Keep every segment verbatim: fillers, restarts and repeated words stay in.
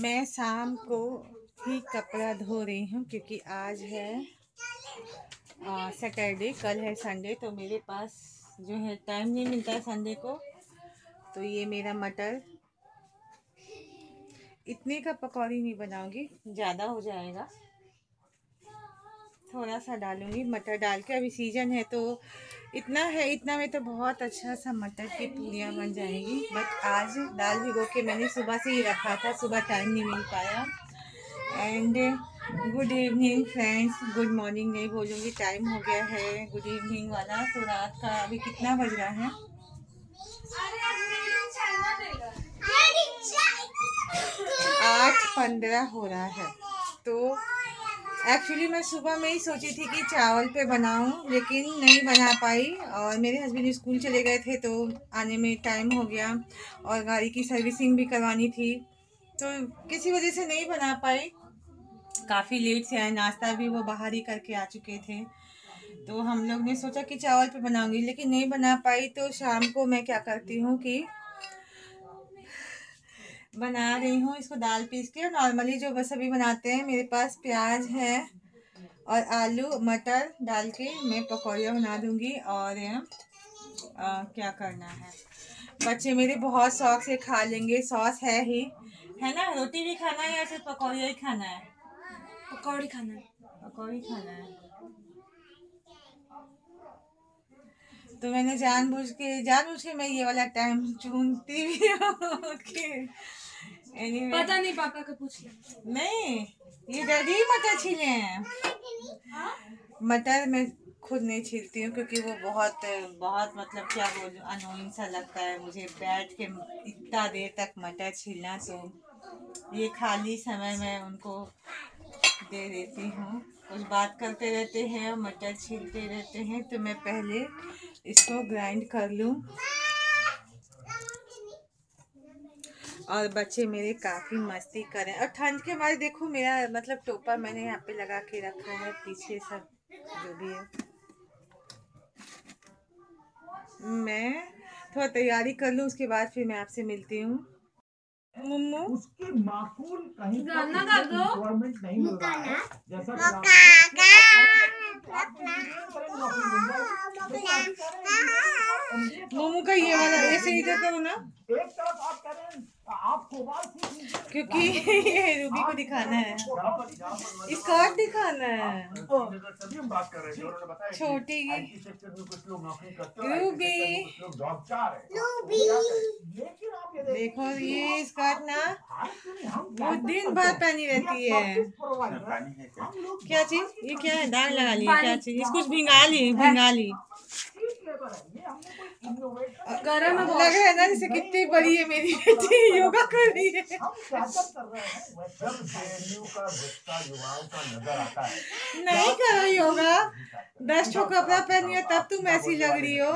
मैं शाम को ही कपड़ा धो रही हूँ क्योंकि आज है सैटरडे, कल है संडे। तो मेरे पास जो है टाइम नहीं मिलता है संडे को। तो ये मेरा मटर, इतने का पकौड़ी नहीं बनाऊंगी, ज़्यादा हो जाएगा, थोड़ा सा डालूंगी मटर डाल के। अभी सीजन है तो इतना है, इतना में तो बहुत अच्छा सा मटर की पूरियाँ बन जाएंगी। बट आज दाल भिगो के मैंने सुबह से ही रखा था, सुबह टाइम नहीं मिल पाया। And good evening friends, good morning नहीं बोलूँगी, टाइम हो गया है गुड इवनिंग वाला। तो रात का अभी कितना बज रहा है, आठ पंद्रह हो रहा है। तो एक्चुअली मैं सुबह में ही सोची थी कि चावल पे बनाऊं, लेकिन नहीं बना पाई। और मेरे हस्बैंड स्कूल चले गए थे तो आने में टाइम हो गया, और गाड़ी की सर्विसिंग भी करवानी थी, तो किसी वजह से नहीं बना पाई। काफ़ी लेट से आए, नाश्ता भी वो बाहर ही करके आ चुके थे। तो हम लोग ने सोचा कि चावल पे बनाऊंगी, लेकिन नहीं बना पाई। तो शाम को मैं क्या करती हूँ कि बना रही हूँ इसको दाल पीस के। नॉर्मली जो बस अभी बनाते हैं, मेरे पास प्याज है और आलू मटर डाल के मैं पकौड़ियाँ बना दूँगी। और आ, क्या करना है, बच्चे मेरे बहुत शौक से खा लेंगे, सॉस है ही है ना। रोटी भी खाना है या सिर्फ पकौड़िया ही खाना है? पकौड़ी खाना है, पकौड़ी खाना है। तो मैंने जानबूझ के जानबूझ के मैं ये वाला टाइम चुनती भी हूँ कि anyway, पता नहीं, पापा का पूछ ले। नहीं, ये डैडी ही मटर छीले हैं। मटर मैं खुद नहीं छीलती हूँ क्योंकि वो बहुत बहुत मतलब क्या बोलूं, अनोइंग सा लगता है मुझे बैठ के इतना देर तक मटर छीलना। तो ये खाली समय में उनको दे देती हूँ, कुछ बात करते रहते हैं और मटर छीलते रहते हैं। तो मैं पहले इसको ग्राइंड कर लूँ। और बच्चे मेरे काफ़ी मस्ती करें, और ठंड के मारे देखो मेरा मतलब टोपा मैंने यहाँ पे लगा के रखा है, पीछे सब जो भी है। मैं थोड़ा तैयारी कर लूँ, उसके बाद फिर मैं आपसे मिलती हूँ। मुम्मू उसकी माकूल कहीं गाना गा दो, गवर्नमेंट नहीं मिल रहा है, जैसा मोमू का ये वाला ऐसे ही करो ना, एक तरफ आप कह रहे हैं आप क्योंकि ये रूबी को दिखाना है, स्कर्ट दिखाना है। सभी हम बात कर रहे थे, उन्होंने बताया छोटी आईटी सेक्टर में कुछ लोग नौकरी करते हैं, रूबी, कुछ लोग जॉब चाह रहे हैं। देखो ये स्कर्ट ना वो दिन भर पहनी रहती है। क्या चीज, ये क्या है, दाग लगा ली क्या चीज, इसको भिंगा ली भिंगा ली गरम है लग रहा है ना जैसे कितनी बड़ी है मेरी बेटी, योगा कर रही है। नहीं करो योगा, दस ठो कपड़ा पहनी है तब तुम ऐसी लग रही हो।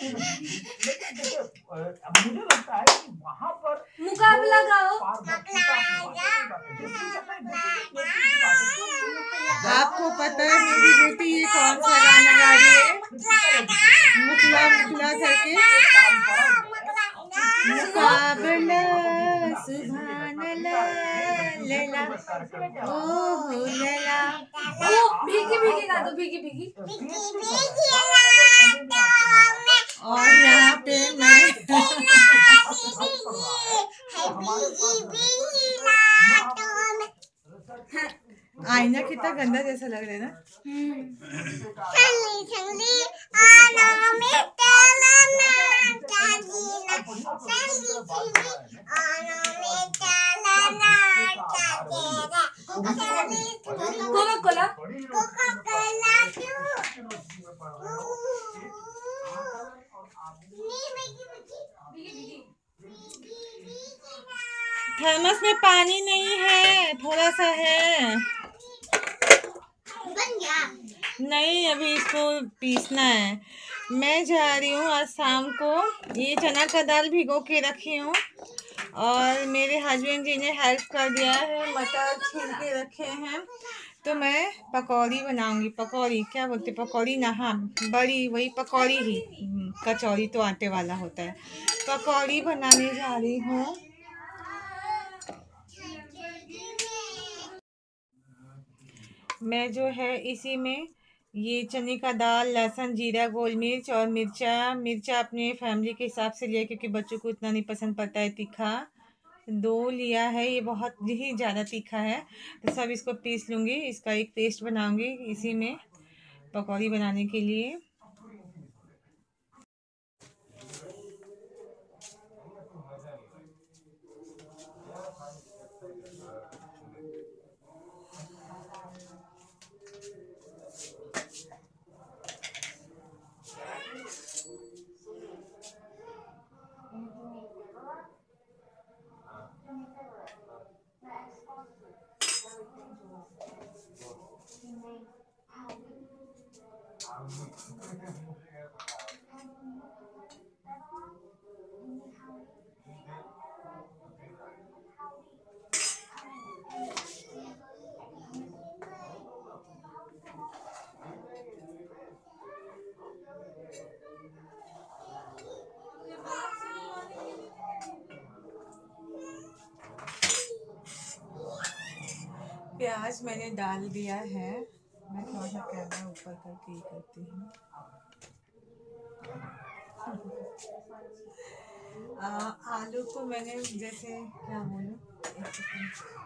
मुझे लगता है कि वहाँ पर मुकाबला गाओ। आपको पता है मेरी बेटी ये कौन सा गाना गा रही है, मुखला मुखला करके, मुकाबला सुभान अल्लाह लैला ओहो लैला। वो भीगी भीगी गा दो, भीगी भीगी। और यहाँ पे मैं आईना कितना गंदा जैसा लग रहा है ना। कोका कोला थर्मस में पानी नहीं है, थोड़ा सा है। नहीं अभी इसको पीसना है। मैं जा रही हूँ आज शाम को, ये चना का दाल भिगो के रखी हूँ, और मेरे हस्बैंड जी ने हेल्प कर दिया है, मटर छील के रखे हैं। तो मैं पकौड़ी बनाऊंगी, पकौड़ी क्या बोलते, पकौड़ी ना, हाँ बड़ी वही पकौड़ी ही, कचौड़ी तो आटे वाला होता है। पकौड़ी बनाने जा रही हूँ। मैं जो है इसी में ये चने का दाल, लहसुन, जीरा, गोल मिर्च और मिर्चा मिर्चा अपने फैमिली के हिसाब से लिया क्योंकि बच्चों को इतना नहीं पसंद पड़ता है तीखा। दो लिया है, ये बहुत ही ज़्यादा तीखा है तो सब इसको पीस लूँगी। इसका एक पेस्ट बनाऊँगी इसी में पकौड़ी बनाने के लिए। प्याज मैंने डाल दिया है। मैं थोड़ा सा कैमरा ऊपर करके ही करती हूँ। आ, आलू को मैंने जैसे क्या बोलूँ, एक सेकंड।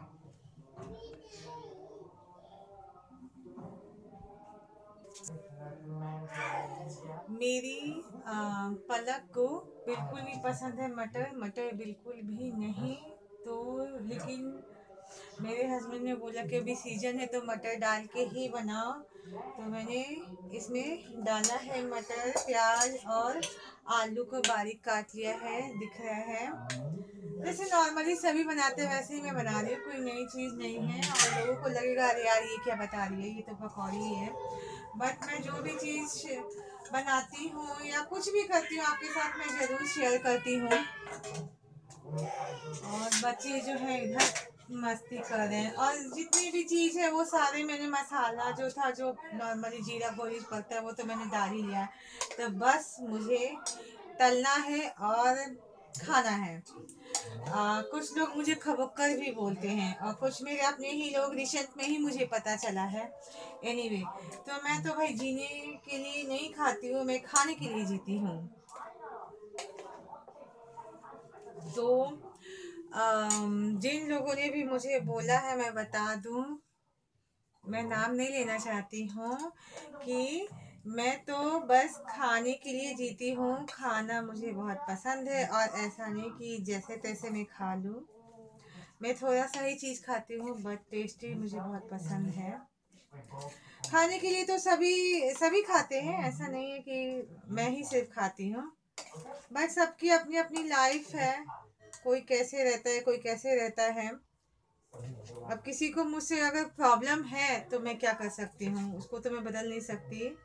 मेरी आ, पलक को बिल्कुल नहीं पसंद है मटर मटर बिल्कुल भी नहीं। तो लेकिन मेरे हस्बैंड ने बोला कि अभी सीजन है तो मटर डाल के ही बनाओ, तो मैंने इसमें डाला है मटर, प्याज और आलू को बारीक काट लिया है, दिख रहा है। जैसे नॉर्मली सभी बनाते हैं वैसे ही मैं बना रही हूँ, कोई नई चीज़ नहीं है। और लोगों को लगेगा अरे यार ये क्या बता रही है, ये तो पकौड़ी है। बट मैं जो भी चीज़ बनाती हूँ या कुछ भी करती हूँ आपके साथ मैं ज़रूर शेयर करती हूँ। और बच्चे जो है इधर मस्ती कर रहे हैं। और जितनी भी चीज़ है वो सारे मैंने मसाला जो था, जो नॉर्मली जीरा गोलीज पड़ता है वो तो मैंने डाल ही लिया है। तो बस मुझे तलना है और खाना है। आ, कुछ लोग मुझे खबक्कर भी बोलते हैं और कुछ मेरे अपने ही लोग रिसेंट में ही मुझे पता चला है। एनीवे anyway, तो मैं तो भाई जीने के लिए नहीं खाती हूँ, मैं खाने के लिए जीती हूँ। तो अम, जिन लोगों ने भी मुझे बोला है मैं बता दूं, मैं नाम नहीं लेना चाहती हूँ कि मैं तो बस खाने के लिए जीती हूँ। खाना मुझे बहुत पसंद है और ऐसा नहीं कि जैसे तैसे मैं खा लूँ। मैं थोड़ा सा ही चीज़ खाती हूँ बट टेस्टी मुझे बहुत पसंद है। खाने के लिए तो सभी सभी खाते हैं, ऐसा नहीं है कि मैं ही सिर्फ खाती हूँ। बट सबकी अपनी अपनी लाइफ है, कोई कैसे रहता है कोई कैसे रहता है। अब किसी को मुझसे अगर प्रॉब्लम है तो मैं क्या कर सकती हूँ, उसको तो मैं बदल नहीं सकती।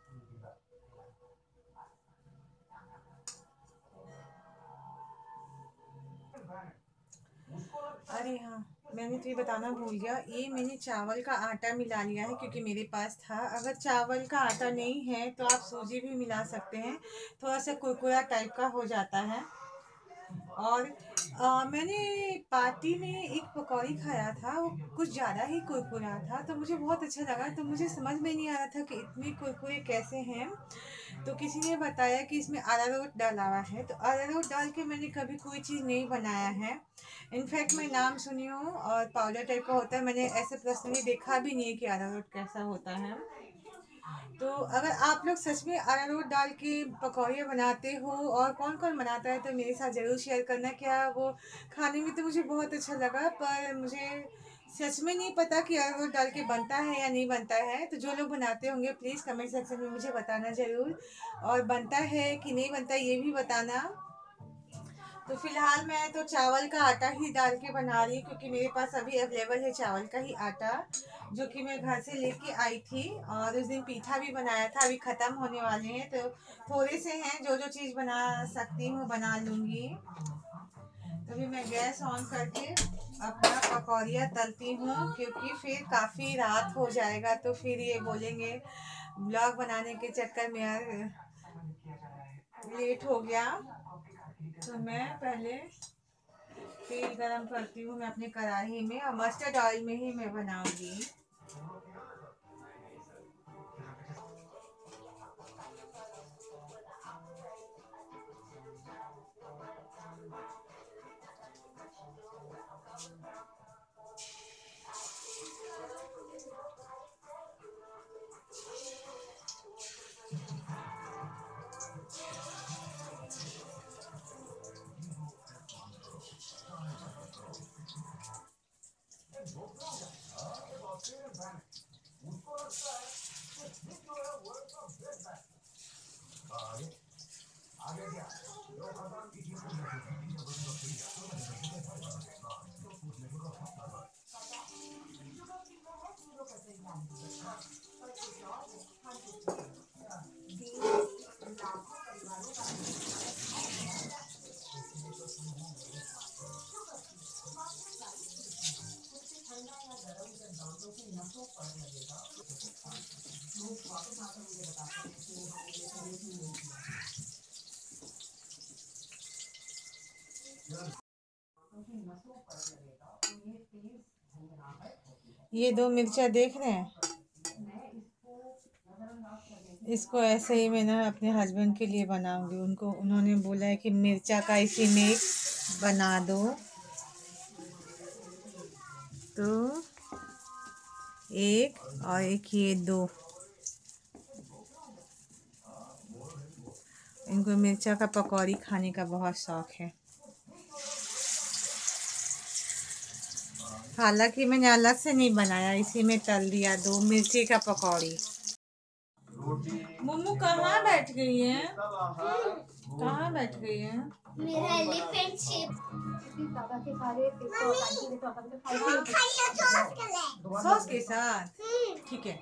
अरे हाँ, मैंने तो ये बताना भूल गया, ये मैंने चावल का आटा मिला लिया है क्योंकि मेरे पास था। अगर चावल का आटा नहीं है तो आप सूजी भी मिला सकते हैं, थोड़ा सा कुरकुरा टाइप का हो जाता है। और आ, मैंने पार्टी में एक पकौड़ी खाया था, वो कुछ ज़्यादा ही कुरकुरा था तो मुझे बहुत अच्छा लगा। तो मुझे समझ में नहीं आ रहा था कि इतने कुरकुरे कैसे हैं। तो किसी ने बताया कि इसमें अरारोट डाला हुआ है, तो अरारोट डाल के मैंने कभी कोई चीज़ नहीं बनाया है। इनफैक्ट मैं नाम सुनी हूँ और पाउडर टाइप का होता है, मैंने ऐसे पर्सनली देखा भी नहीं है कि अरारोट कैसा होता है। तो अगर आप लोग सच में अरारोट डाल के पकौड़ियाँ बनाते हो और कौन कौन बनाता है तो मेरे साथ ज़रूर शेयर करना। क्या वो खाने में तो मुझे बहुत अच्छा लगा, पर मुझे सच में नहीं पता कि अरारोट डाल के बनता है या नहीं बनता है। तो जो लोग बनाते होंगे प्लीज़ कमेंट सेक्शन में मुझे बताना ज़रूर, और बनता है कि नहीं बनता ये भी बताना। तो फिलहाल मैं तो चावल का आटा ही डाल के बना रही हूँ क्योंकि मेरे पास अभी अवेलेबल है चावल का ही आटा, जो कि मैं घर से लेके आई थी। और उस दिन पीठा भी बनाया था, अभी ख़त्म होने वाले हैं तो थोड़े से हैं, जो जो चीज़ बना सकती हूँ बना लूँगी। तो अभी मैं गैस ऑन करके अपना पकौड़ियाँ तलती हूँ क्योंकि फिर काफ़ी रात हो जाएगा तो फिर ये बोलेंगे ब्लॉग बनाने के चक्कर में यार लेट हो गया। तो मैं पहले तेल गरम करती हूँ मैं अपने कढ़ाई में, और मस्टर्ड ऑयल में ही मैं बनाऊंगी। ये दो मिर्चा देख रहे हैं, इसको ऐसे ही मैं ना अपने हस्बैंड के लिए बनाऊंगी। उनको उन्होंने बोला है कि मिर्चा का इसी में बना दो, तो एक और एक ये दो। इनको मिर्चा का पकौड़ी खाने का बहुत शौक है। हालांकि मैंने अलग से नहीं बनाया, इसी में तल दिया दो मिर्ची का पकौड़ी। मम्मू कहाँ बैठ गई है? कहाँ बैठ गई है? मेरा एलिफेंट शेप सॉस के साथ, ठीक है।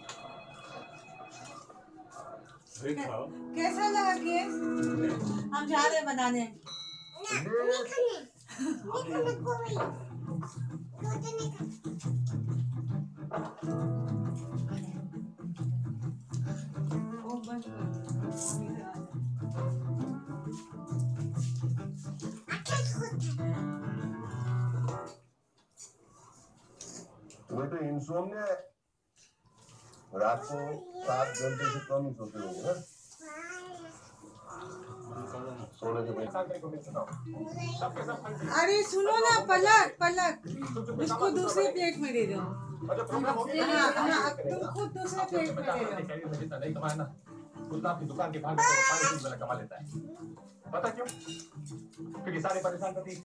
कैसा लगा केक? हम जा रहे हैं बनाने। तुम्हें तो इंसोम्निया है, रात को सात घंटे से कम ही सोते होंगे ना? सोने के पहले। अरे सुनो ना, पलक पलक, इसको दूसरे प्लेट में दे दो। हाँ हाँ, तुम खुद दूसरे प्लेट में दे दो। नहीं कमाया ना, उतना आपकी दुकान के बाहर पानी वाला कमा लेता है। पता क्यों? क्योंकि सारे परेशान करती